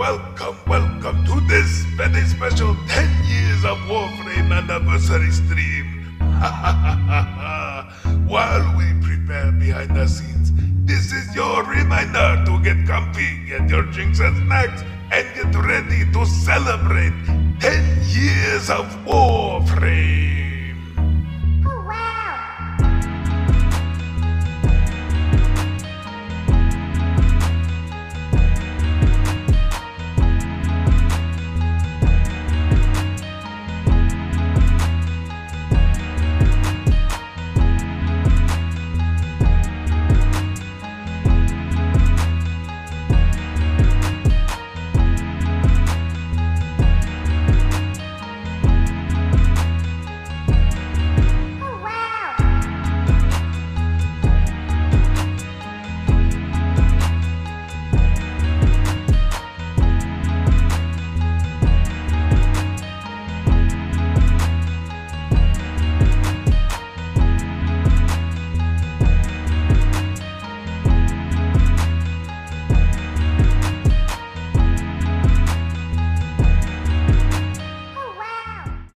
welcome to this very special 10 years of Warframe anniversary stream. While we prepare behind the scenes, this is your reminder to get comfy, get your drinks and snacks, and get ready to celebrate 10 years of Warframe.